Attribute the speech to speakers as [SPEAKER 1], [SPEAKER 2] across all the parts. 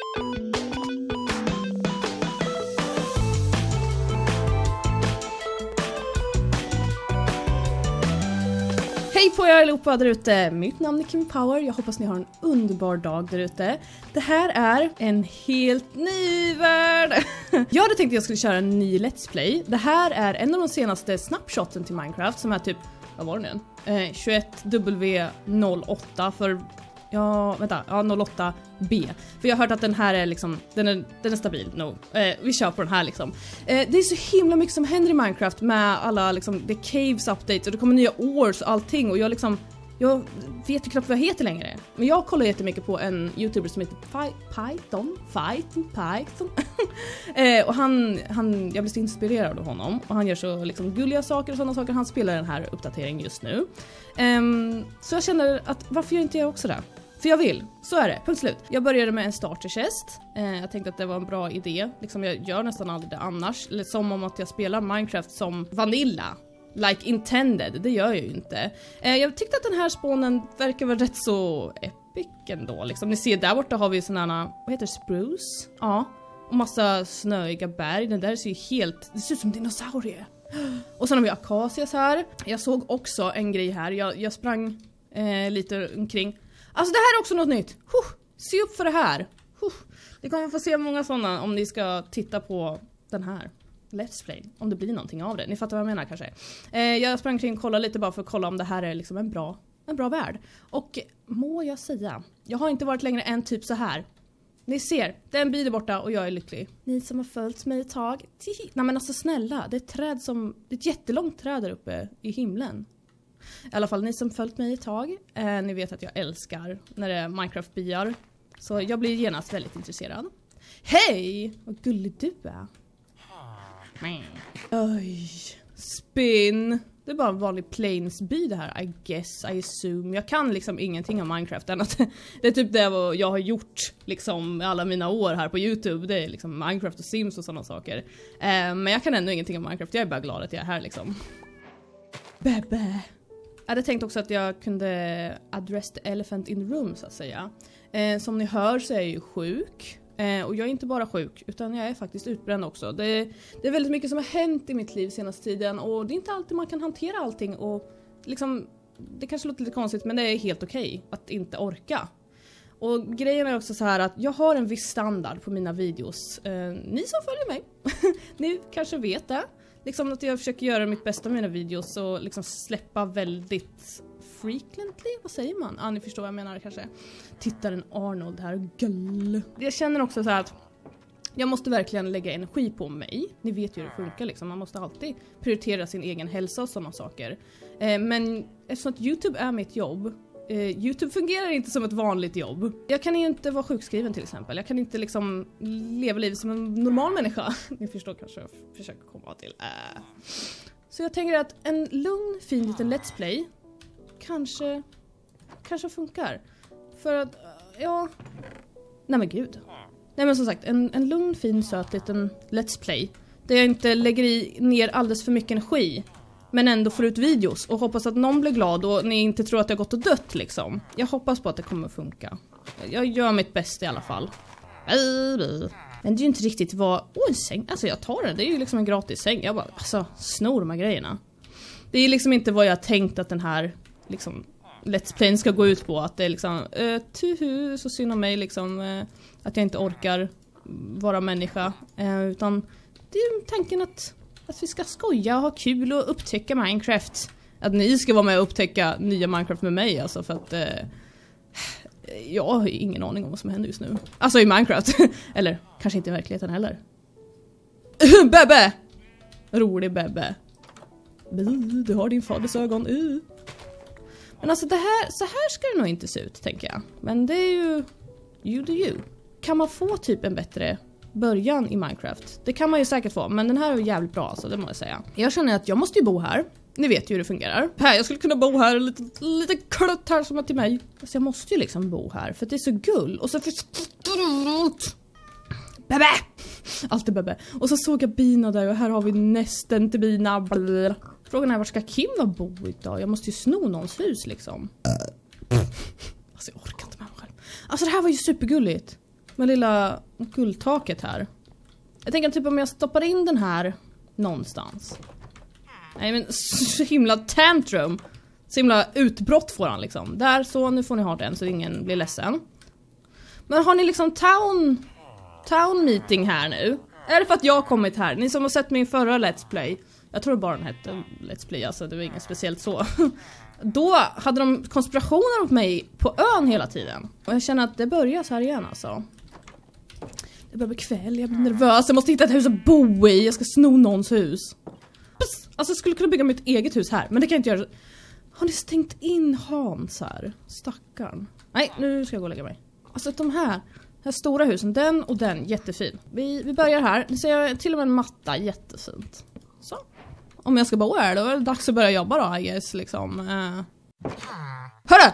[SPEAKER 1] Hej på er allihopa där ute, mitt namn är Kim Power, jag hoppas ni har en underbar dag där ute. Det här är en helt ny värld. Jag hade tänkt att jag skulle köra en ny Let's Play. Det här är en av de senaste snapshoten till Minecraft som är typ, vad var den? 21W08 för, ja 08B. För jag har hört att den här är liksom, den är stabil nog. Vi kör på den här liksom. Det är så himla mycket som händer i Minecraft med alla liksom, det caves updates och det kommer nya ores och allting och jag vet ju knappt vad jag heter längre. Men jag kollar jättemycket på en YouTuber som heter Python. Och jag blir så inspirerad av honom. Och han gör så liksom gulliga saker och sådana saker. Han spelar den här uppdateringen just nu. Så jag känner att varför gör inte jag också det? För jag vill, så är det, punkt slut. Jag började med en starter chest. Jag tänkte att det var en bra idé. Liksom jag gör nästan aldrig det annars. Som om att jag spelar Minecraft som vanilla. Like intended, det gör jag ju inte. Jag tyckte att den här spånen verkar vara rätt så epic ändå. Liksom. Ni ser där borta har vi sådana, vad heter det, spruce? Ja, och massa snöiga berg. Den där ser ju helt, det ser ut som dinosaurier. Och sen har vi akacias här. Jag såg också en grej här, jag sprang lite omkring. Alltså det här är också något nytt. Se upp för det här. Ni kommer få se många sådana om ni ska titta på den här Let's Play, om det blir någonting av det. Ni fattar vad jag menar kanske. Jag sprang kring och kollade lite bara för att kolla om det här är liksom en bra värld. Och må jag säga, jag har inte varit längre än typ så här. Ni ser, den blir borta och jag är lycklig. Ni som har följt mig ett tag. Nej men alltså snälla, det är ett jättelångt träd där uppe i himlen. I alla fall ni som följt mig ett tag. Ni vet att jag älskar när det är Minecraft-byar. Så jag blir genast väldigt intresserad. Hej! Vad gullig du är. Oj, spin. Det är bara en vanlig planesby det här, I assume. Jag kan liksom ingenting om Minecraft än att det är typ det jag har gjort liksom alla mina år här på YouTube. Det är liksom Minecraft och Sims och sådana saker. Men jag kan ändå ingenting om Minecraft, jag är bara glad att jag är här liksom. Bebe. Jag hade tänkt också att jag kunde address the elephant in the room så att säga. Som ni hör så är jag ju sjuk. Och jag är inte bara sjuk utan jag är faktiskt utbränd också. Det är väldigt mycket som har hänt i mitt liv senaste tiden och det är inte alltid man kan hantera allting och liksom, det kanske låter lite konstigt men det är helt okej att inte orka. Och grejen är också så här att jag har en viss standard på mina videos. Ni som följer mig, ni kanske vet det. Liksom att jag försöker göra mitt bästa med mina videos och liksom släppa väldigt frequently, vad säger man? Ni förstår vad jag menar kanske. Tittar en Arnold här, gull. Jag känner också så här att jag måste verkligen lägga energi på mig. Ni vet ju hur det funkar liksom. Man måste alltid prioritera sin egen hälsa och sådana saker. Men eftersom att YouTube är mitt jobb. YouTube fungerar inte som ett vanligt jobb. Jag kan ju inte vara sjukskriven till exempel. Jag kan inte liksom leva livet som en normal människa. Ni förstår kanske jag försöker komma till. Så jag tänker att en lugn, fin liten Let's Play kanske funkar. För att, ja. Nej men gud. Nej men som sagt, en lugn, fin, söt liten Let's Play. Där jag inte lägger ner alldeles för mycket energi. Men ändå får ut videos och hoppas att någon blir glad och ni inte tror att jag gått och dött liksom. Jag hoppas på att det kommer funka. Jag gör mitt bästa i alla fall. Men det är ju inte riktigt vad... en säng. Alltså jag tar den, det är ju liksom en gratis säng. Jag bara, snor de här grejerna. Det är liksom inte vad jag tänkt att den här liksom Let's Play ska gå ut på. Att det är liksom, så synd om mig liksom. Att jag inte orkar vara människa. Utan det är ju tanken att vi ska skoja och ha kul och upptäcka Minecraft. Att ni ska vara med och upptäcka nya Minecraft med mig. Alltså för att jag har ingen aning om vad som händer just nu. Alltså i Minecraft. Eller kanske inte i verkligheten heller. Bebe! Rolig Bebe. Du har din faders ögon. Men alltså så här ska det nog inte se ut, tänker jag. Men det är ju you do you. Kan man få typ en bättre början i Minecraft? Det kan man ju säkert få, men den här är jävligt bra alltså, det måste jag säga. Jag känner att jag måste ju bo här. Ni vet ju hur det fungerar. Jag skulle kunna bo här lite klutt här som är till mig. Alltså jag måste ju liksom bo här för det är så gull. Och så Bebe! Alltid Bebe. Och så såg jag bina där och här har vi nästen till bina. Blablabla. Frågan är, var ska Kim bo idag? Jag måste ju sno någons hus liksom. Alltså jag orkar inte med mig själv. Alltså det här var ju supergulligt. med lilla guldtaket här. Jag tänker typ om jag stoppar in den här någonstans. Nej men så himla tantrum. Så himla utbrott får han liksom. Där så, nu får ni ha den så ingen blir ledsen. Men har ni liksom town meeting här nu? Är det för att jag har kommit här? Ni som har sett min förra Let's Play. Jag tror bara den hette Let's Play, alltså det var inget speciellt så. Då hade de konspirationer mot mig på ön hela tiden. Och jag känner att det börjar så här igen alltså. Det börjar bli kväll, jag blir nervös. Jag måste hitta ett hus att bo i. Jag ska sno någons hus. Alltså jag skulle kunna bygga mitt eget hus här, men det kan jag inte göra. Har ni stängt in Hans här? Stackarn. Nej, nu ska jag gå och lägga mig. Alltså de här stora husen, den och den, jättefin. Vi börjar här. Ni ser till och med en matta, jättefint. Så. Om jag ska bo här, då är det dags att börja jobba då, I guess, liksom. Hörru!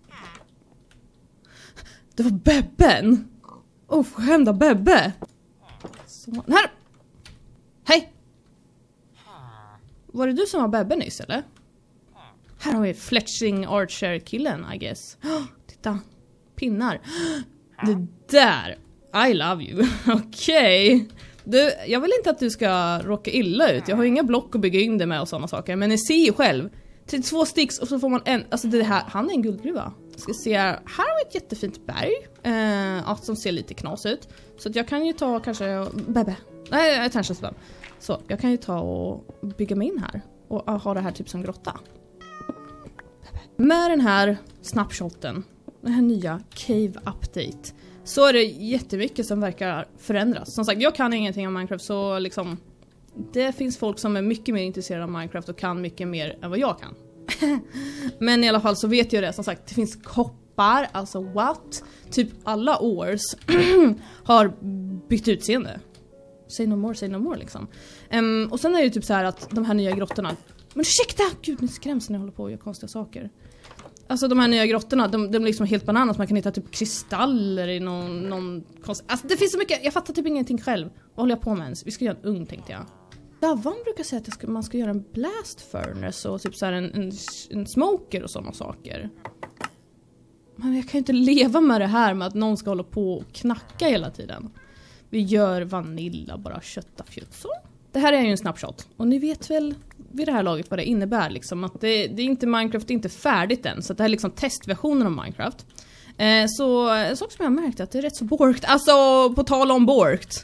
[SPEAKER 1] Det var Bebben! Oförskämda Bebbe! Så, här! Hej! Var det du som var Bebbe nyss, eller? Här har vi Fletching Archer-killen, I guess. Titta, pinnar. Det där, I love you. Okej. Du, jag vill inte att du ska råka illa ut. Jag har inga block att bygga in det med och sådana saker. Men ni ser ju själv. 32 sticks och så får man en. Alltså det här, han är en guldgruva. Jag ska se, här har vi ett jättefint berg. Som ser lite knas ut. Så att jag kan ju ta kanske, Bebbe. Nej, jag kanske inte. Så jag kan ju ta och bygga mig in här. Och ha det här typ som grotta. Med den här snapshoten. Den här nya Cave Update. Så är det jättemycket som verkar förändras. Som sagt, jag kan ingenting om Minecraft så liksom... Det finns folk som är mycket mer intresserade av Minecraft och kan mycket mer än vad jag kan. Men i alla fall så vet jag det. Som sagt, det finns koppar, alltså what? Typ alla ores har bytt utseende. Say no more liksom. Och sen är det typ så här att de här nya grottorna... Men ursäkta! Gud, ni skräms när jag håller på och gör konstiga saker. Alltså de här nya grottorna, de är liksom helt bananas. Man kan hitta typ kristaller i någon konst... Alltså det finns så mycket, jag fattar typ ingenting själv. Vad håller jag på med ens? Vi ska göra en ugn, tänkte jag. Davan brukar säga att man ska göra en blast furnace och typ så här en smoker och sådana saker. Men jag kan ju inte leva med det här med att någon ska hålla på och knacka hela tiden. Vi gör vanilla, bara kötta fjut. Så. Det här är ju en snapshot. Och ni vet väl vid det här laget vad det innebär. Liksom, att det är inte Minecraft, det är inte färdigt än. Så det här är liksom testversionen av Minecraft. Så en sak som jag har märkt att det är rätt så borkt. Alltså, på tal om borkt.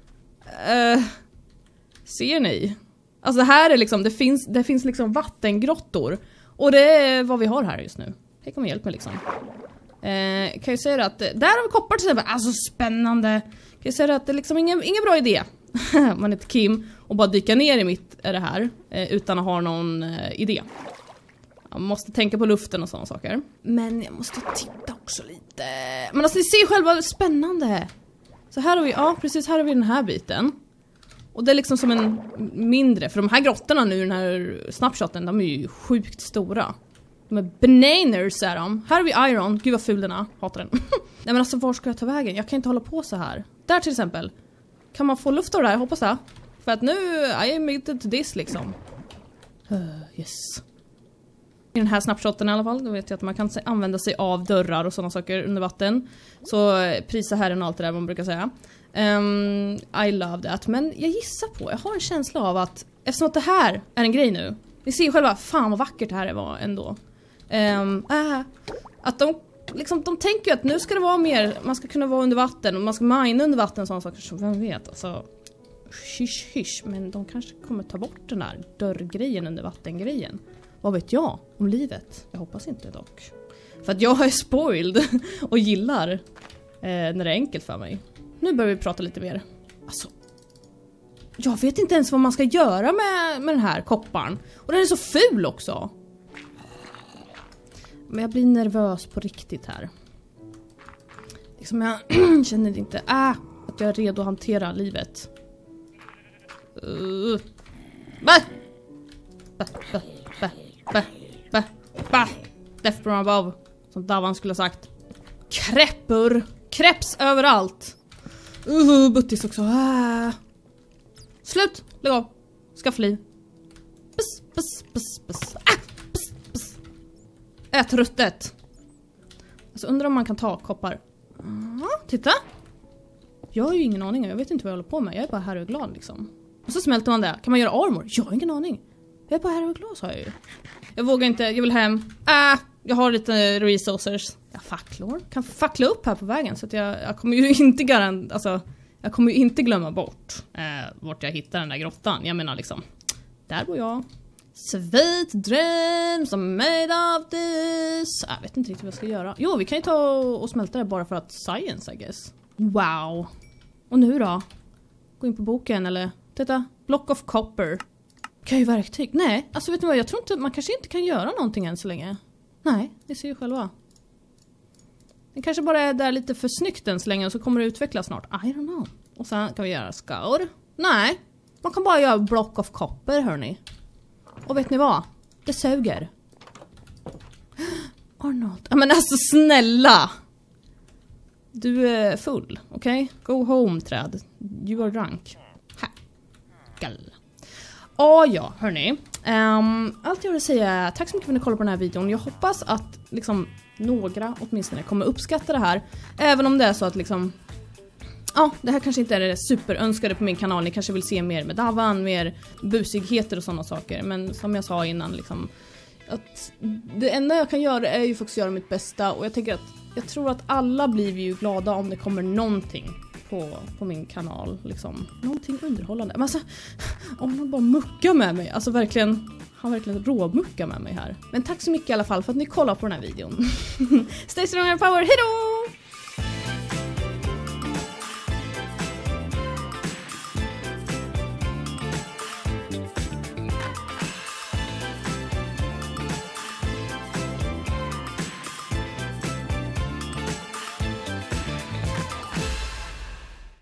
[SPEAKER 1] Ser ni? Alltså det här är liksom, det finns liksom vattengrottor. Och det är vad vi har här just nu. Det kommer hjälpa mig liksom. Kan jag säga att där har vi koppar till exempel. Alltså spännande. Kan jag säga att det är liksom ingen bra idé. Man heter Kim och bara dyka ner i mitt är det här utan att ha någon idé. Jag måste tänka på luften och sådana saker. Men jag måste titta också lite. Men alltså ni ser själva spännande. Så här har vi, ja precis, här har vi den här biten. Och det är liksom som en mindre, för de här grottorna nu, den här snapshoten, de är ju sjukt stora. De är bananas är de. Här har vi iron, gud vad ful den är, hatar den. Nej men alltså var ska jag ta vägen? Jag kan inte hålla på så här. Där till exempel. Kan man få luft av det här? Hoppas jag. För att nu I am made to this liksom. Yes. I den här snapshoten i alla fall, då vet jag att man kan använda sig av dörrar och sådana saker under vatten. Så prisa herren och allt det där man brukar säga. I love that. Men jag gissar på, jag har en känsla av att eftersom att det här är en grej nu. Ni ser själva, fan vad vackert det här var ändå. Att de tänker ju att nu ska det vara mer, man ska kunna vara under vatten och man ska mina under vatten och sådana saker som vem vet, alltså hysch, men de kanske kommer ta bort den där dörrgrejen under vattengrejen. Vad vet jag om livet? Jag hoppas inte dock. För att jag är spoiled och gillar när det är enkelt för mig. Nu börjar vi prata lite mer. Alltså, jag vet inte ens vad man ska göra med den här kopparn. Och den är så ful också. Men jag blir nervös på riktigt här. Liksom jag känner inte att jag är redo att hantera livet. Death from above. Som Davan skulle ha sagt. Kreps överallt. Buttis också. Slut. Lägg av. Skaffa liv. Ät ruttet. Alltså undrar om man kan ta koppar. Titta. Jag har ju ingen aning, jag vet inte vad jag håller på med. Jag är bara här och glad liksom. Och så smälter man det. Kan man göra armor? Jag har ingen aning. Jag är bara här och glad, sa jag ju. Jag vågar inte, jag vill hem. Jag har lite resources. Jag facklor. Kan fackla upp här på vägen. Så att jag kommer ju inte jag kommer ju inte glömma bort vart jag hittar den där grottan. Jag menar liksom, där bor jag. Sweet dreams are made of this. Jag vet inte riktigt vad jag ska göra. Jo, vi kan ju ta och smälta det bara för att science, I guess. Wow. Och nu då? Gå in på boken eller... Titta, block of copper. Kan ju verktyg? Nej, alltså vet du vad? Jag tror inte... Man kanske inte kan göra någonting än så länge. Nej, det ser ju själva. Det kanske bara är där lite för snyggt än så länge och så kommer det utvecklas snart. I don't know. Och sen kan vi göra skor. Nej, man kan bara göra block of copper, hörni. Och vet ni vad? Det suger. Arnold. Ja, men alltså snälla. Du är full, okej? Okay? Go home, träd. You are drunk. Gall. Ja, hörni. Allt jag vill säga är tack så mycket för att ni kollade på den här videon. Jag hoppas att liksom några åtminstone kommer uppskatta det här. Även om det är så att liksom... Ja, det här kanske inte är det superönskade på min kanal. Ni kanske vill se mer med Davan, mer busigheter och sådana saker. Men som jag sa innan, liksom, att det enda jag kan göra är ju faktiskt göra mitt bästa. Och jag tror att alla blir ju glada om det kommer någonting på min kanal. Liksom. Någonting underhållande. Men alltså, om man bara muckar med mig. Alltså verkligen, han verkligen råmuckar med mig här. Men tack så mycket i alla fall för att ni kollar på den här videon. Stay strong and power, hejdå!